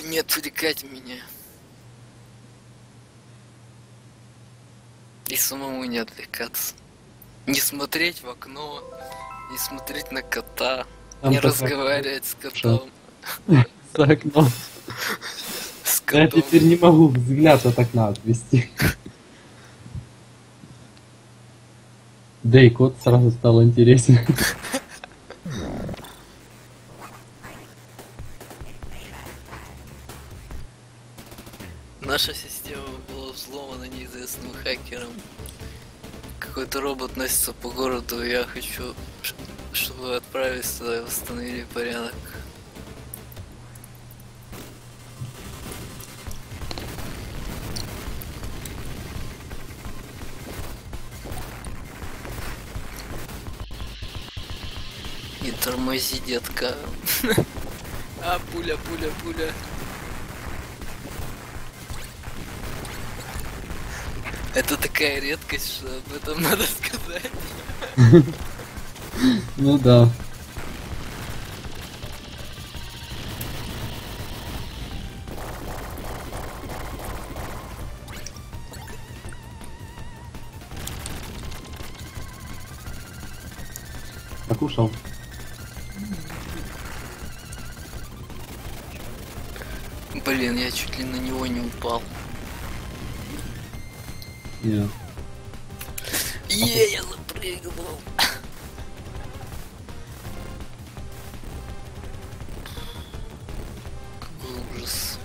Не отвлекать меня. И самому не отвлекаться. Не смотреть в окно, не смотреть на кота, Там не как разговаривать с котом. за окном. С Я котом. теперь не могу взгляд от окна отвести. Да и кот сразу стал интересен. Наша система была взломана неизвестным хакером. Какой-то робот носится по городу, и я хочу, чтобы отправить туда и восстановили порядок. Не тормози, детка. А, пуля, пуля, пуля. Это такая редкость, что об этом надо сказать. Ну да. Покушал. Блин, я чуть ли на него не упал. Нет. Я запрыгнул. Какой ужас.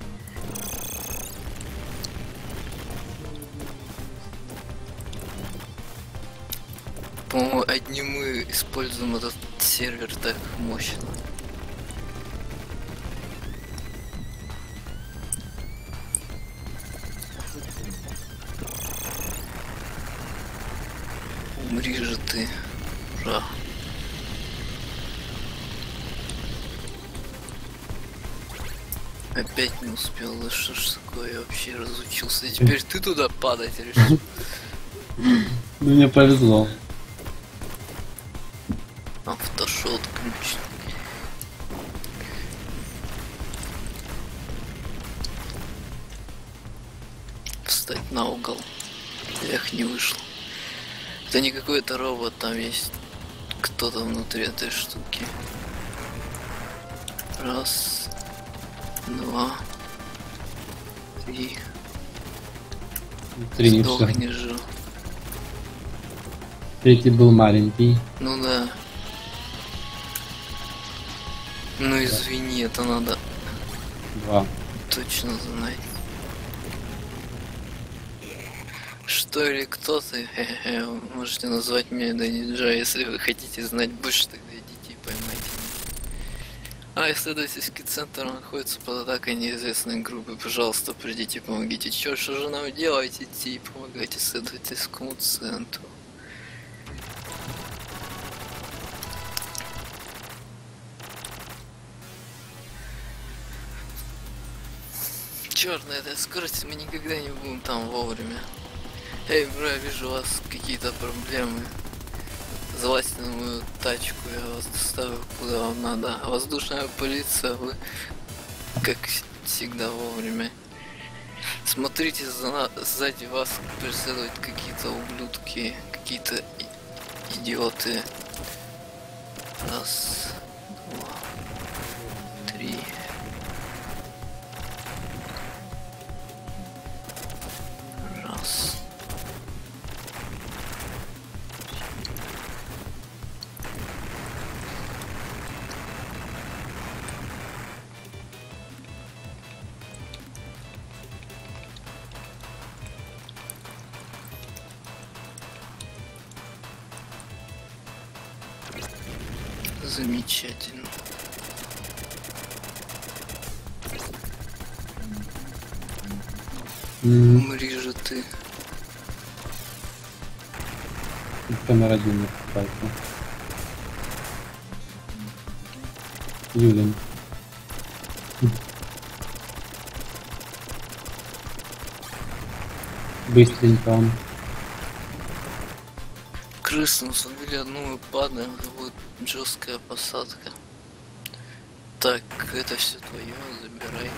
По-моему, одни мы используем этот сервер так мощно. Умри же ты. Ура. Опять не успел, да что ж такое, я вообще разучился. И теперь ты туда падать решил. Ну мне повезло. Автошот ключ. Встать на угол. Эх, не вышло. Это не какой-то робот, там есть кто-то внутри этой штуки. Раз, два, три. Три не все. Сдохни же. Третий был маленький. Ну да. Ну извини, это надо Два. точно знать. Что или кто ты? Хе-хе, вы можете назвать меня Даниджа, если вы хотите знать больше, тогда идите и поймайте меня. А исследовательский центр находится под атакой неизвестной группы. Пожалуйста, придите, помогите. Чё, что же нам делать? Идти и помогать исследовательскому центру. Черт, на этой скорости мы никогда не будем там вовремя. Эй, бро, я вижу у вас какие-то проблемы. Залазьте на мою тачку, я вас доставлю куда вам надо. А воздушная полиция, вы как всегда вовремя. Смотрите, сзади вас преследуют какие-то ублюдки, какие-то идиоты. Раз, два, три. Раз. Замечательно. Умри же ты. Камера один не пытается. Юлин. Быстренько он. Крысы насадили одну и падаем, это будет жесткая посадка. Так, это все твое, забирай.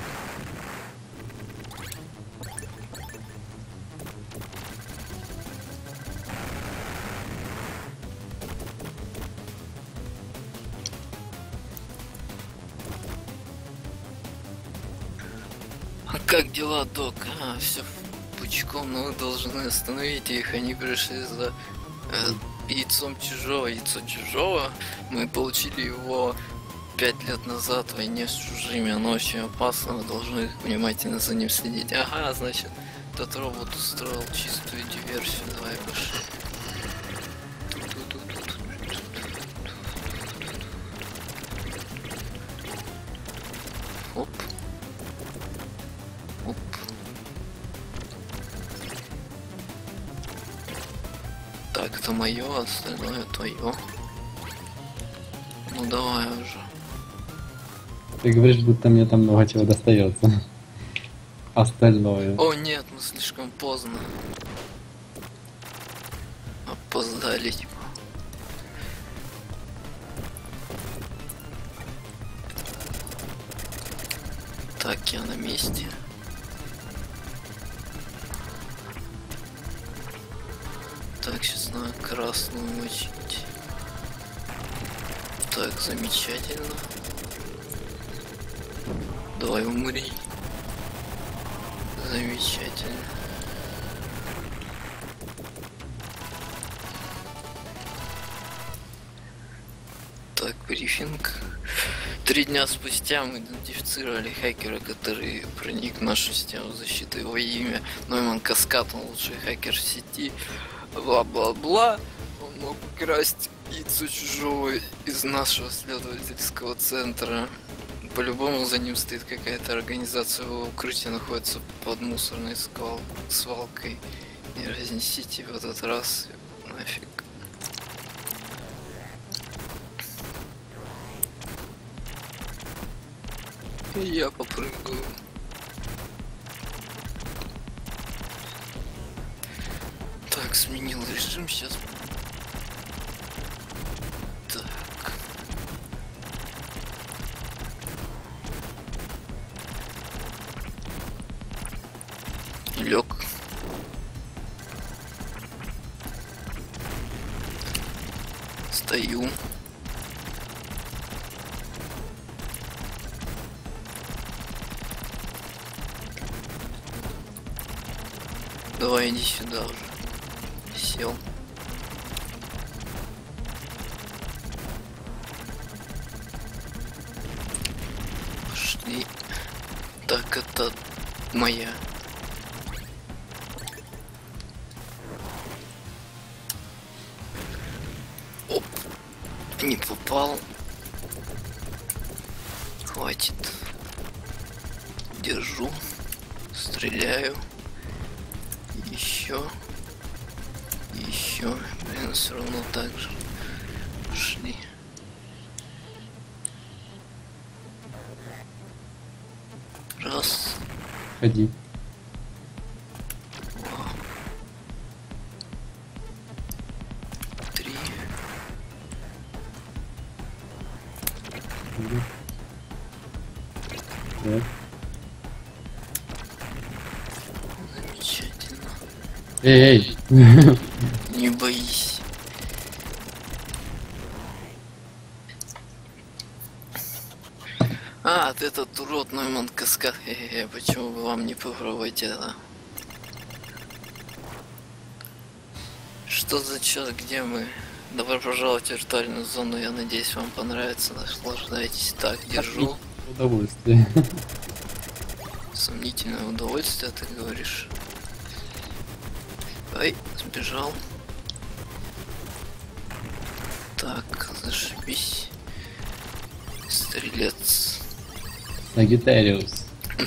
А как дела, док? А, все пучком, но вы должны остановить их. Они пришли за яйцом чужого. Яйцо чужого. Мы получили его 5 лет назад в войне с чужими. Оно очень опасно, вы должны внимательно за ним следить. Ага, значит, этот робот устроил чистую диверсию. Давай пошли. Оп. Оп. Так, это мое, остальное твое. Ну давай уже. Ты говоришь, будто мне там много чего достается. Остальное. О нет, мы слишком поздно. Опоздали, типа. Так, я на месте. Так, сейчас надо красную мочить. Так, замечательно. Давай умри. Замечательно. Так, брифинг. 3 дня спустя мы идентифицировали хакера, который проник в нашу систему защиты. Его имя Нойман Каскад, он лучший хакер в сети. Бла-бла-бла. Он мог красть яйцо чужого из нашего исследовательского центра. По-любому за ним стоит какая-то организация. Его укрытие находится под мусорной свалкой. Не разнесите в этот раз. Нафиг. И я попрыгаю. Так, сменил режим сейчас. Так. Лег. Стою. Давай иди сюда уже. Сел. Пошли. Так, это моя. Оп. Не попал. Хватит. Держу. Стреляю. Еще. Блин, все равно так же. Пошли. Раз. Ходи. Два. Три. Да. Замечательно. Эй! Не боись. А, ты этот урод Нойман Каскад. Почему бы вам не попробовать это? Что за час, где мы? Добро пожаловать в виртуальную зону, я надеюсь, вам понравится, наслаждайтесь. Так, держу. Удовольствие. Сомнительное удовольствие, ты говоришь. Ай, сбежал. Так, зашибись. Стрелец. Сагитариус.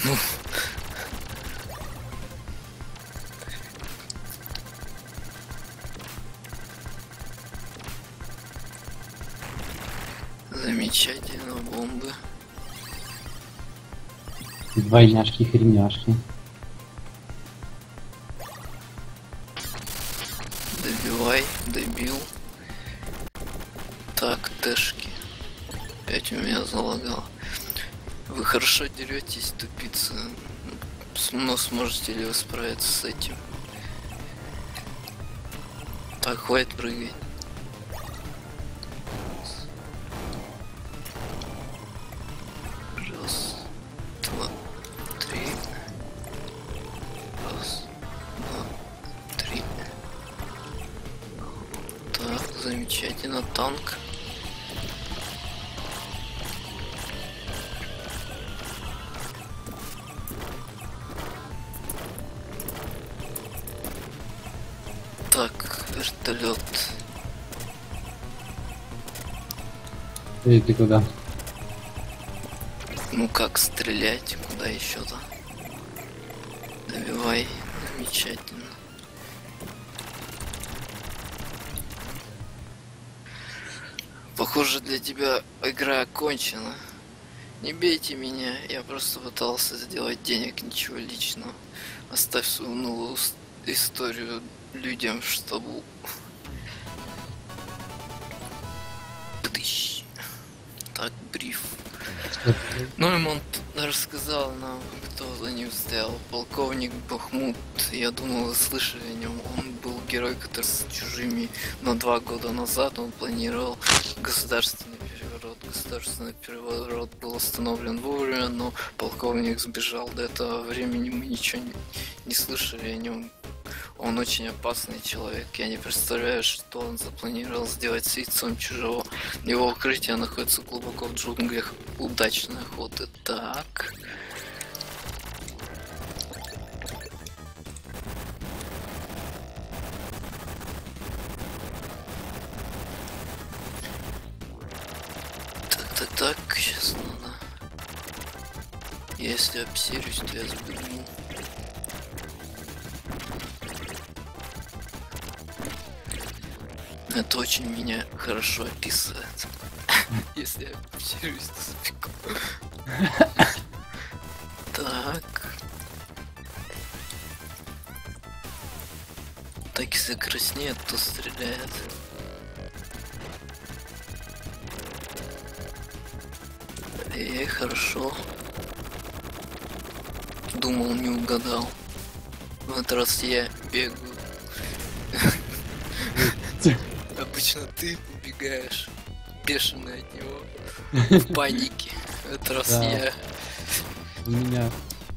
Замечательно, бомбы. Двойняшки-хреняшки. Добивай, добил. Так, тэшки. Опять у меня залагал. Вы хорошо деретесь, тупица. Но сможете ли вы справиться с этим? Так, хватит прыгать. Раз, два, три. Раз, два, три. Так, замечательно, танк. Так, вертолет. И ты куда? Ну как стрелять? Куда еще-то? Добивай. Замечательно. Похоже, для тебя игра окончена. Не бейте меня, я просто пытался сделать денег, ничего личного. Оставь свою унылую историю людям, чтобы... Тыщ. Так, бриф. Ну, Имон рассказал нам, кто за ним стоял. Полковник Бахмут. Я думал, вы слышали о нем. Он был герой, который с чужими. Но 2 года назад он планировал государственный переворот. Государственный переворот был остановлен вовремя, но полковник сбежал. До этого времени мы ничего не слышали о нем. Он очень опасный человек. Я не представляю, что он запланировал сделать с яйцом чужого. Его укрытие находится глубоко в джунглях. Удачной охоты. Так. Так, сейчас надо. Если обсерюсь, то я сбегу. Это очень меня хорошо описывает. Если я обсерюсь, то сбегу. Так. Так, если краснеет, то стреляет. Хорошо. Думал, не угадал. В этот раз я бегаю. Обычно ты убегаешь, бешеный от него, в панике. В этот раз я... Меня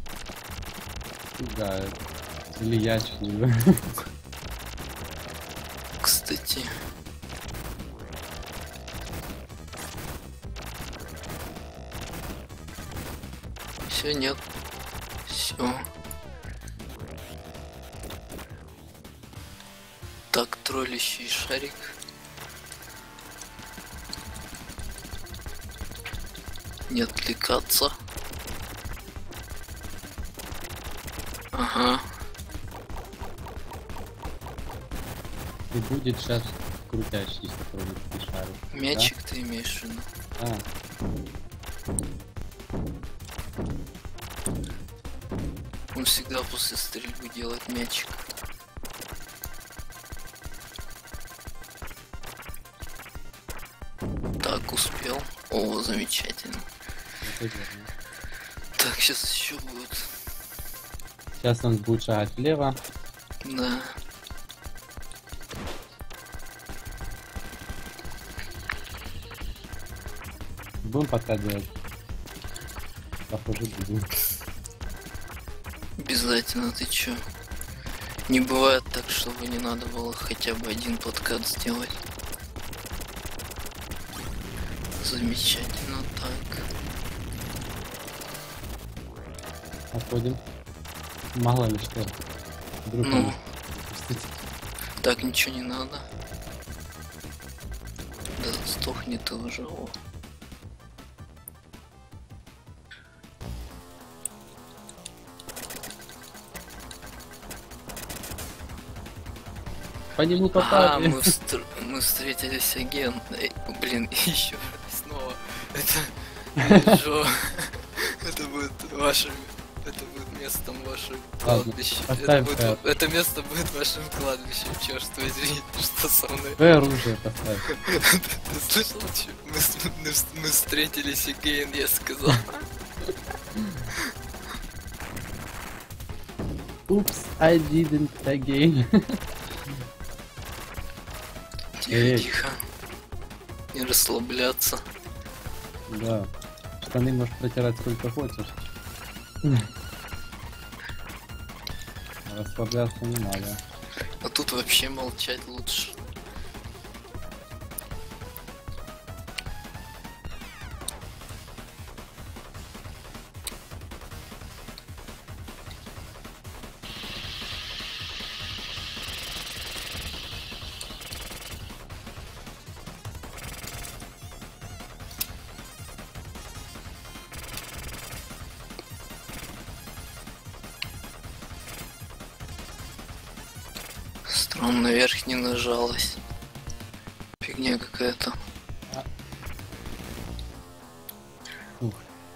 пугает. Или я чую. Кстати... Все, нет. Все. Так, троллящий шарик. Не отвлекаться. Ага. И будет сейчас крутящийся троллящий шарик. Мячик, да? Ты имеешь в виду? А. Он всегда после стрельбы делает мячик. Так, успел. О, замечательно. Так, сейчас еще будет. Сейчас он будет шагать влево. Да. Будем подкладывать. Похоже, будем. Обязательно, ты чё? Не бывает так, чтобы не надо было хотя бы один подкат сделать. Замечательно, так. Отходим. Мало ли что. Вдруг Ну. он- Так, ничего не надо. Да сдохни ты уже. О. Пойди не А, попали. мы встретились агент. Блин, еще снова. Это Жо. Это будет вашим. Это будет местом вашего кладбища. поставь Это место будет вашим кладбищем, черт возьми, что со мной. Твое оружие поставь. Ты слышал, что мы встретились again, я сказал. Oops, I didn't again. Тихо, тихо. Не расслабляться. Да. Штаны можешь протирать сколько хочешь. Расслабляться не надо. А тут вообще молчать лучше. Странно, наверх не нажалась. Фигня какая-то. Ух.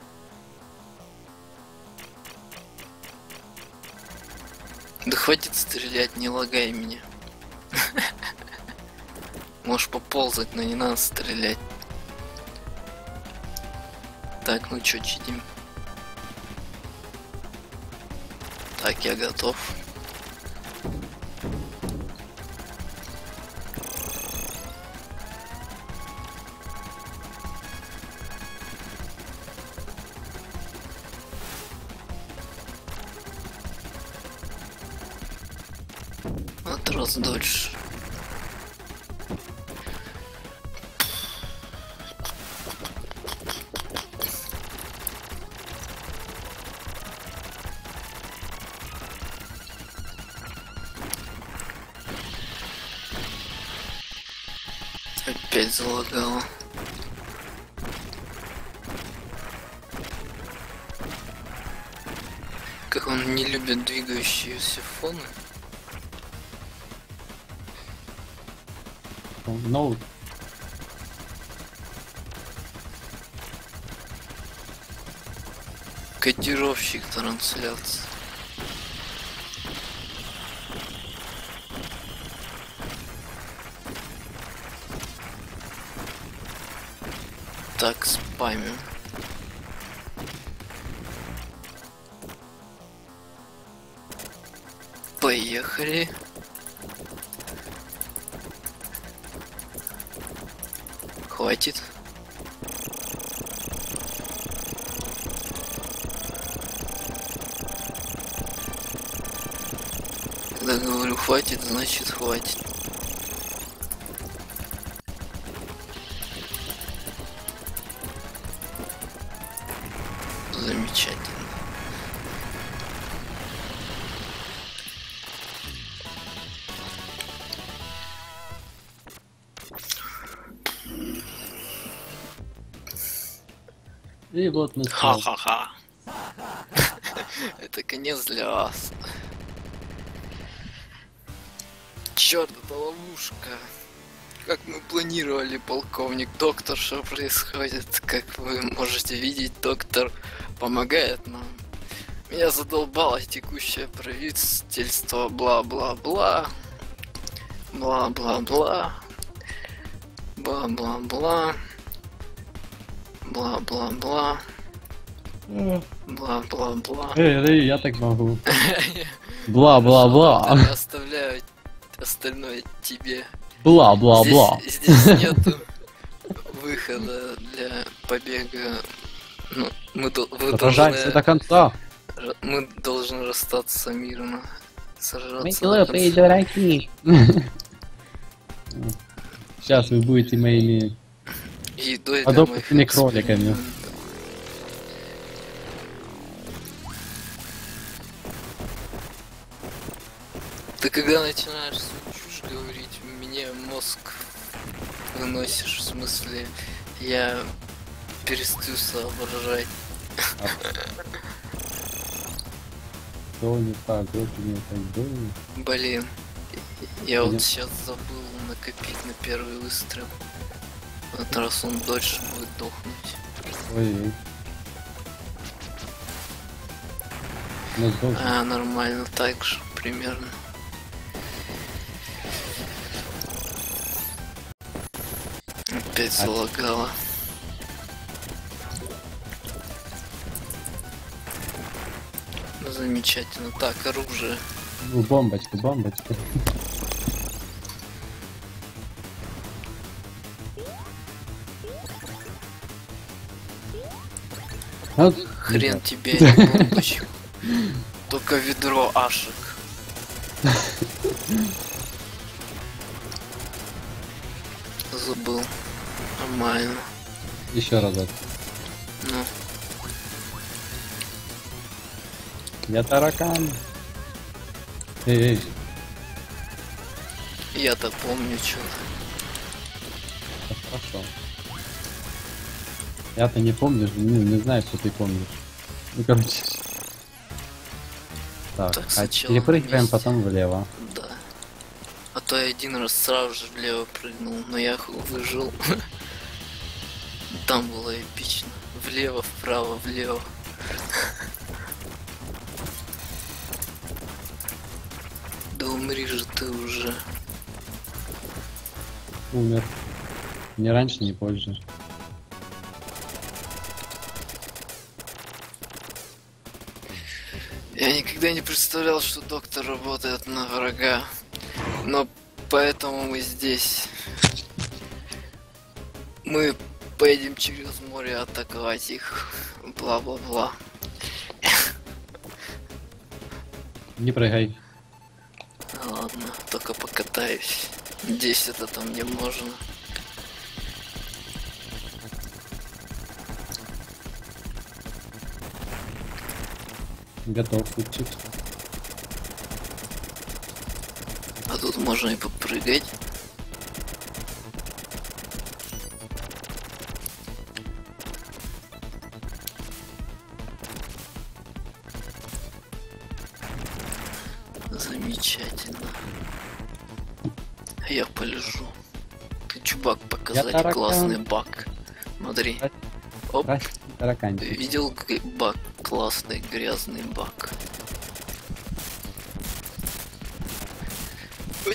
Да хватит стрелять, не лагай меня. Можешь поползать, но не надо стрелять. Так, ну чё, читим. Так, я готов. Вот раз дольше. Опять залагало. Как он не любит двигающиеся фоны. Ноут. Кодировщик трансляции. Так, спамим. Поехали. Хватит. Когда говорю хватит, значит хватит. Замечательно. И вот мы снова. Ха-ха-ха. Это конец для вас. Черт, это ловушка. Как мы планировали, полковник, доктор, что происходит? Как вы можете видеть, доктор помогает нам. Меня задолбало текущее правительство, бла-бла-бла. Бла-бла-бла. Бла-бла-бла. Бла-бла-бла. Бла-бла-бла. Эй, я так могу. Бла-бла-бла. Я оставляю остальное тебе. Бла-бла-бла. Здесь нету выхода для побега. Ну, вы Сражаемся до конца. мы должны расстаться мирно. Сражаться Мы до глупые конца. дураки. Сейчас вы будете моими Едой для подопытными моих кроликами. экспериментов. Ты когда начинаешь свою чушь говорить, мне мозг выносишь, в смысле, я перестаю соображать. Что не так, вот не так было. Блин, я Блин. вот сейчас забыл накопить на первый выстрел. В этот раз он дольше будет дохнуть. Ой. Ну, долго. А, нормально, так же, примерно. Опять залагало. Замечательно. Так, оружие. Ну, бомбочку, бомбочку. Вот, Хрен ребят. тебе, а не бомбочку. Только ведро ашек. Забыл. Нормально. Еще разок. Ну, Я таракан. Эй, я-то помню что-то. хорошо. Я-то не помню, не знаю, что ты помнишь. Ну, короче. Так, Так, а сначала перепрыгиваем вместе. потом влево. Да. А то я один раз сразу же влево прыгнул, но я выжил. Там было эпично. Влево, вправо, влево. Да умри же ты уже. Умер. Ни раньше, ни позже. Я никогда не представлял, что доктор работает на врага. Но поэтому мы здесь. Мы поедем через море атаковать их. Бла-бла-бла. Не прыгай. Ладно, только покатаюсь. Надеюсь, это там не можно. Готов купчик. А тут можно и попрыгать. Замечательно. Я полежу. Ты чувак показать таракан. классный баг. Смотри. Оп. Красный Ты тараканчик. видел баг? Классный грязный баг. Ой.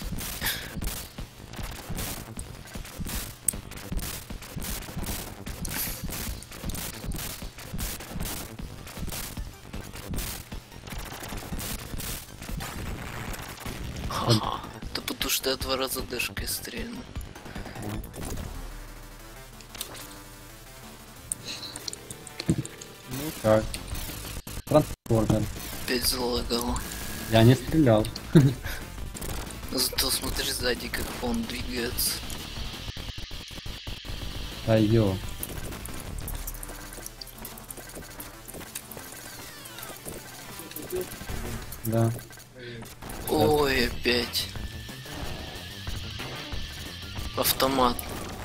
Ага. Да потому что я 2 раза дышкой стрельну. Ну как? Трансформер. Опять залагало. Я не стрелял. Зато смотри сзади, как он двигается. Да ё. Да. Ой, опять. Автомат.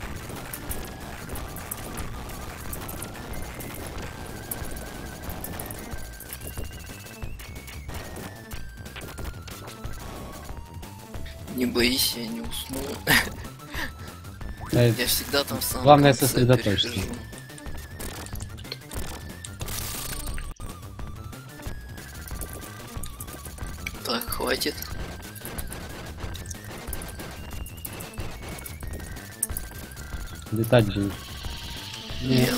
Не боись, я не уснул. Я всегда там в самом Главное конце сосредоточься. перехожу. Так, хватит. Летать будешь. Нет.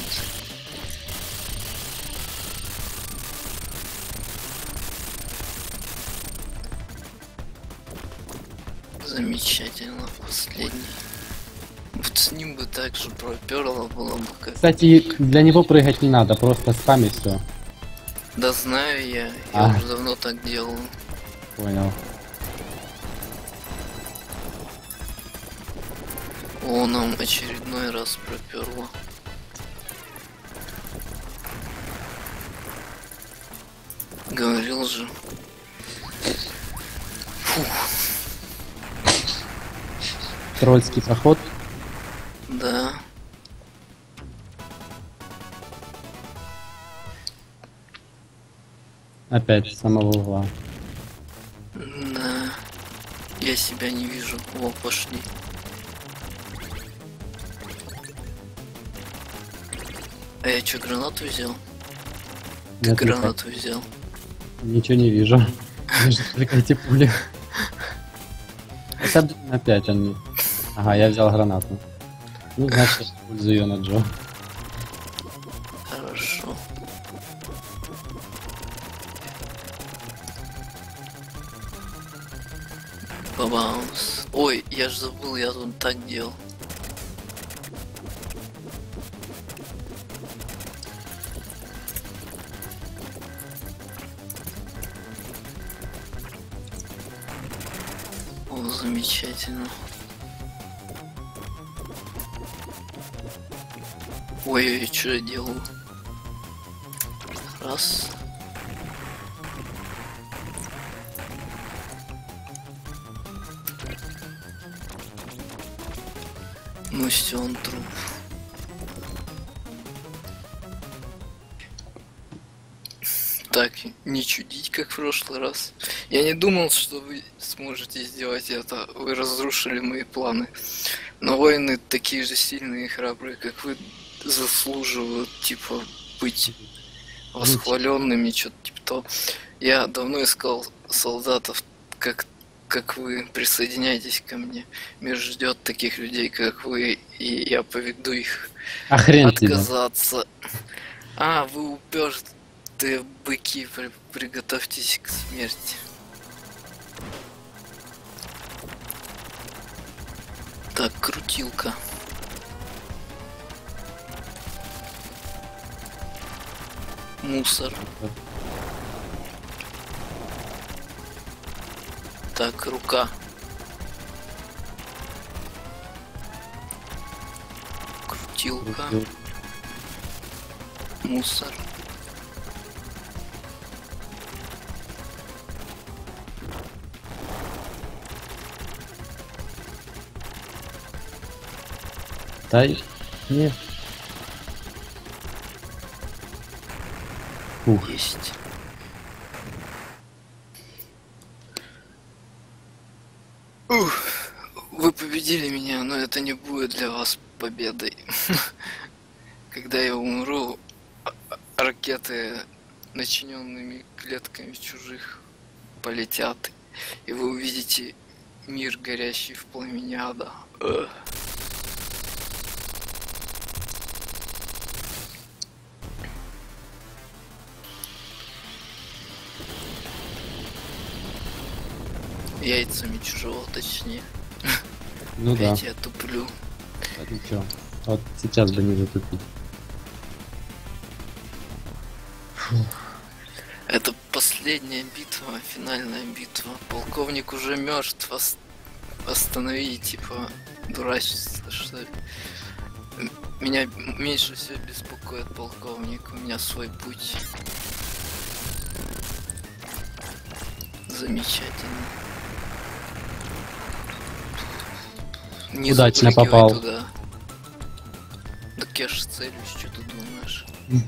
Замечательно, последний. Вот с ним бы так же проперло было бы как. Кстати, для него прыгать не надо, просто спам и все. Да знаю я А. уже давно так делал. Понял. О, нам очередной раз проперло. Говорил же. Трольский проход. Да. Опять с самого угла. Да. Я себя не вижу. О, пошли. А я что, гранату взял? Ты Нет, гранату взял. Ничего не вижу. Вижу только эти пули. Это, блин, опять он. Ага, я взял гранату. Ну, значит, использую ее на Джо. Хорошо. Баунс. Ой, я ж забыл, я тут так делал. О, замечательно. Ой, что я делаю? Раз. Ну все, он труп. Так, не чудить, как в прошлый раз. Я не думал, что вы сможете сделать это. Вы разрушили мои планы. Но воины такие же сильные и храбрые, как вы, заслуживают, типа, быть восхваленными, что-то типа того. Я давно искал солдатов, как вы. Присоединяйтесь ко мне. Мир ждет таких людей, как вы, и я поведу их А хрен тебе. отказаться. А, вы упертые быки, приготовьтесь к смерти. Так, крутилка. Мусор. Так, рука. Крутилка. Мусор. Дай. Не. Ух. Есть. Ух, вы победили меня, но это не будет для вас победой. Когда я умру, ракеты, начиненными клетками чужих, полетят, и вы увидите мир, горящий в пламени ада. Яйцами чужого, точнее. Ну да. Опять я туплю. А ты чё? Вот сейчас бы не затупить. Это последняя битва, финальная битва. Полковник уже мертв. Останови, типа, дурачество, что ли. Меня меньше всего беспокоит полковник. У меня свой путь. Замечательно. Не Удачно запрыгивай попал. туда. Так я ж целюсь, что ты думаешь?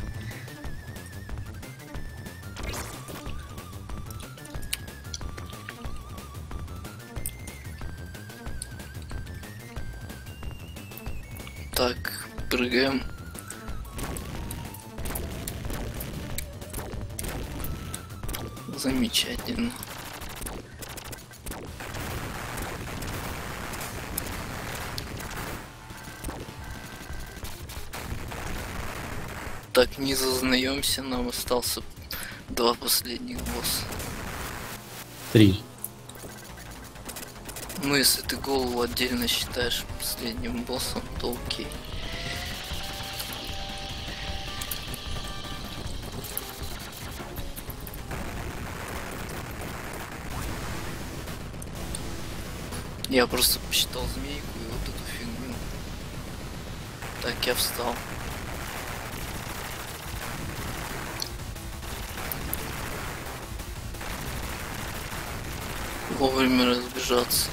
Так, прыгаем. Замечательно. Так, не зазнаемся, нам остался 2 последних босса. 3. Ну, если ты голову отдельно считаешь последним боссом, то окей. Я просто посчитал змейку и вот эту фигню. Так, я встал. Вовремя разбежаться.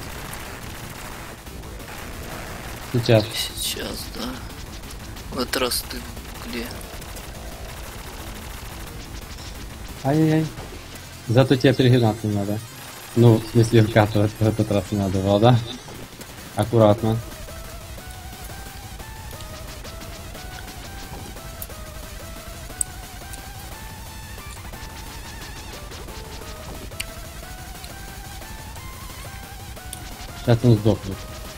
Сейчас. Сейчас, да. В этот раз ты где? Ай-яй-яй. Зато тебе перегинаться не надо. Ну, в смысле, вкатывать в этот раз не надо было, да? Аккуратно. Сейчас он сдохнет.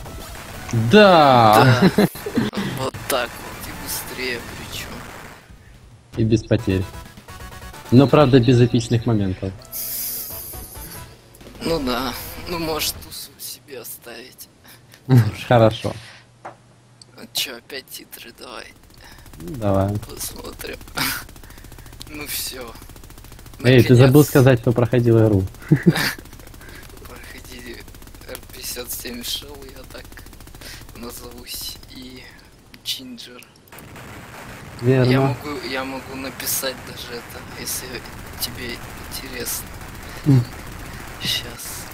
Да! Да. Вот так вот, и быстрее причем. И без потерь. Но, правда, без эпичных моментов. Ну да, ну может тут тебе оставить. Хорошо. Чё, опять титры? Давай Ну, давай. посмотрим. Ну все. Эй, ты забыл сказать, кто проходил игру. Проходи R57 шоу, я так назовусь. И Чинджер. Верно. Я могу написать даже это, если тебе интересно. Сейчас.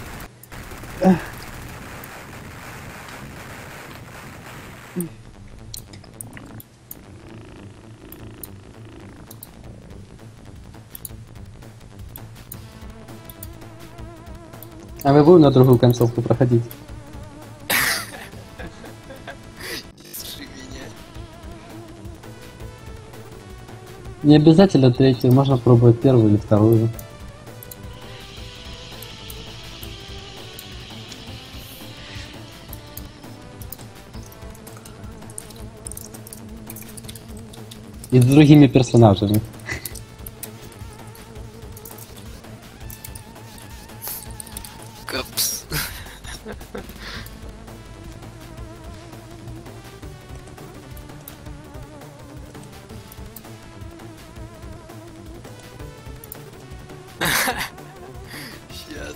А вы будем на другую концовку проходить? Слушай меня. Не обязательно третью, можно пробовать первую или вторую. И с другими персонажами. Капс. Сейчас.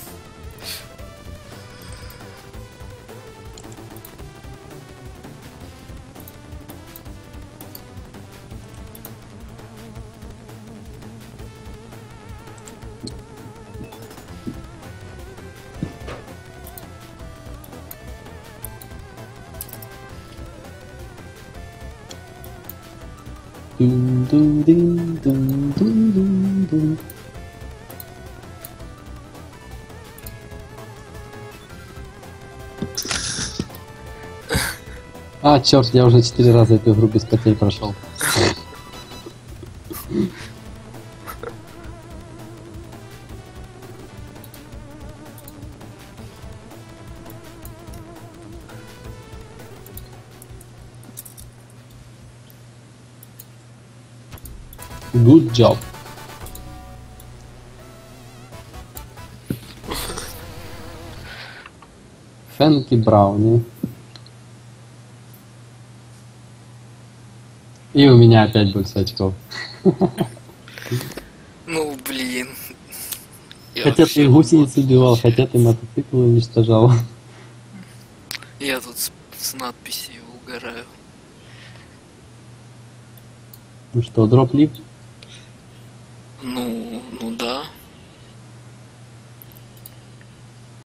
Дун-дун-дин-дун-дун-дун-дун. А, черт, я уже 4 раза эту игру без потерь прошел. Good job. Фэнки Брауни. И у меня опять больше очков. Ну блин. Я Хотя вообще ты гусениц убивал, хотя ты мотоцикл уничтожал. Я тут с надписью угораю. Ну что, дроп лифт? Ну да.